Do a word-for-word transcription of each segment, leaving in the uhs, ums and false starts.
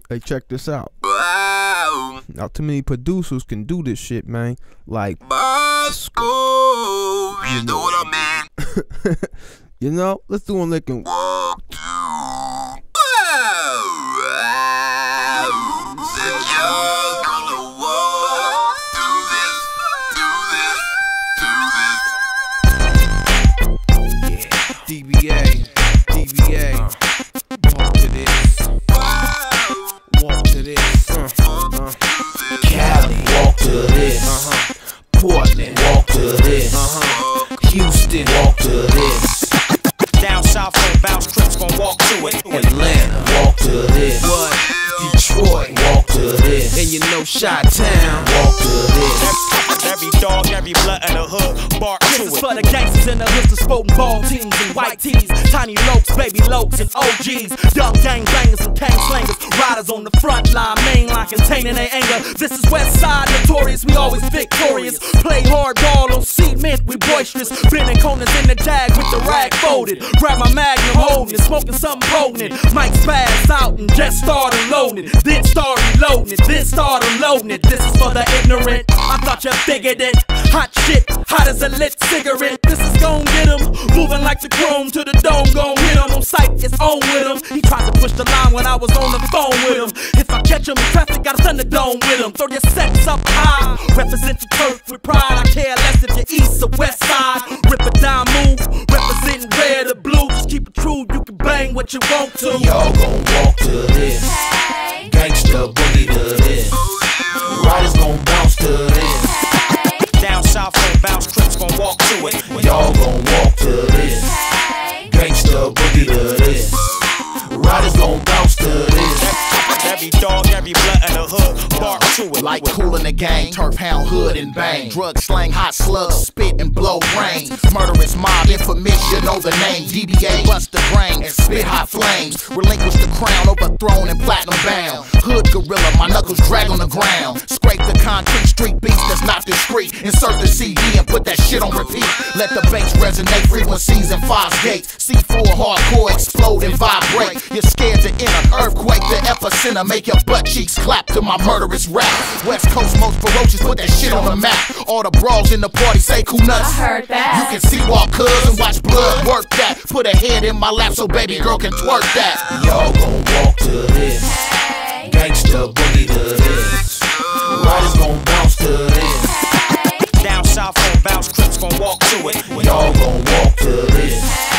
Hey, check this out. Not too many producers can do this shit, man. Like Bosko, you know what I mean? You know, let's do one that can walk to. Said you're gonna walk through this, through this, through this. Yeah. D B A, D B A. Uh, walk to this. Walk to this. Uh, uh. Cali, walk to this. Uh-huh. Portland, walk to this. Uh-huh. Houston, walk to this. Down south on bounce, Crips gon' walk to it. Atlanta, walk to this. What? Detroit, walk to this. And you know Chi-Town, walk to this. Every dog, every blood in the hood, bark to it. This is for the gangsters in the hood, the sporting ball teams and white tees, tiny lokes, baby lokes, and O Gs, young gang bangers and cane slangers, riders on the front line, main line containing their anger. This is West Side notorious, we always victorious. Play hard ball on cement, we boisterous. Bending corners in the jag with the rag folded. Grab my magnum holding it, smoking something potent. Mike spaz out and just start loading it. Then start reloading it, then start unloading it. This is for the ignorant. I thought you figured it. Hot shit, hot as a lit cigarette. This is gon' get him. Moving like the chrome to the dome, gon' hit him. On sight, it's on with him. He tried to push the line when I was on the phone with him. If I catch him in traffic, gotta send the dome with him. Throw your sets up high. Represent your turf with pride. I care less if you're east or west side. Rip it down, move. Representing red or blue. Just keep it true, you can bang what you want to. Y'all gon' walk to this. Gangsta boogie to this. Riders gon' bounce to this. Down south on bounce, Crips gon' walk to it. Y'all gon' walk to this. Gangsta boogie to this. Riders gon' bounce to this. Every dog, every blood in the hood, bark to it. Like Cool in the Gang, turf hound, hood and bang. Drug slang, hot slugs, spit and blow brains. Murderous mob, infamous, you know the name. D B A, bust the brain and spit hot flames. Relinquish the crown, overthrown and platinum bound. Hood gorilla, my knuckles drag on the ground. Scrape the concrete, street beats that's not discreet. Insert the C D and put that shit on repeat. Let the bass resonate, frequencies and five gates. C four hardcore, explode and vibrate. You're scared to enter, earthquake the epicenter. Make your butt cheeks clap to my murderous rap. West Coast most ferocious, put that shit on the map. All the brawls in the party say cool nuts. I heard that. You can see walk cuz and watch blood work that. Put a head in my lap so baby girl can twerk that. Y'all gon' walk to this. Gangsta boogie to this. Riders gon' bounce to this. Down south on bounce, Crips gon' walk to it. Y'all gon' walk to this.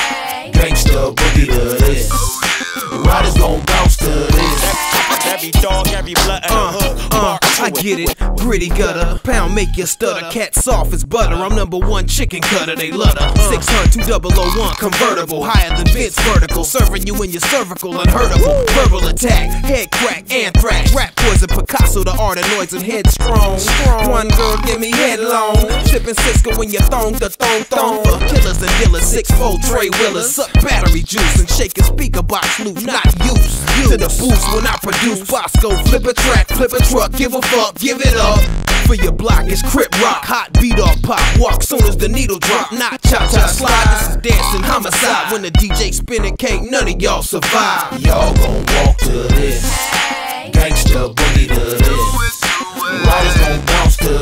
Gangsta boogie to this. Riders gon' bounce to this. Every dog, every blood in the hood, bark to it. I get it, gritty gutter. Pound make you stutter. Cat soft as butter. I'm number one chicken cutter. They love her. six hundred, two thousand one convertible, higher than Vince vertical. Serving you in your cervical, unhurtable. Verbal attack, head crack, anthrax. Rap poison, Picasso, the art of noise and headstrong. One girl give me headlong. Sipping Cisco when you thong the thong thong. For killers and dealers, six fold tray wheelers. Suck battery juice and shake a speaker box loose. Not used to the boost when I produce. Bosko, flip a track, flip a truck, give a fuck, give it up. For your block, it's Crip Rock, hot beat off pop. Walk soon as the needle drop, not cha-cha slide. This is dancing homicide. When the D J spinning cake, none of y'all survive. Y'all gon' walk to this. Gangsta boogie to this. Riders gon' bounce to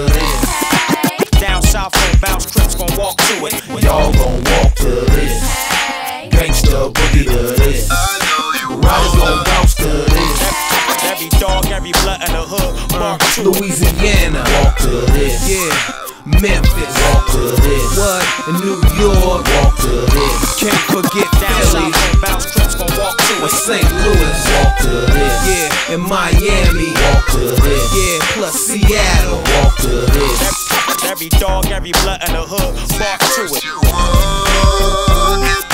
this. Down south on bounce, Crips gon' walk to it. Y'all gon' walk to this. Gangsta boogie to this. Riders gon' bounce to this. Every dog, every blood in the hood, bark to it. Louisiana, walk to this. Yeah, Memphis, walk to this. What? In New York, walk to this. Can't forget Down Philly, south on bounce, Crips gon' walk to or it. Saint Louis, walk to this. yeah, in Miami, walk to this. yeah, plus Seattle, walk to this. Every dog, every blood in the hood, bark to it. You walk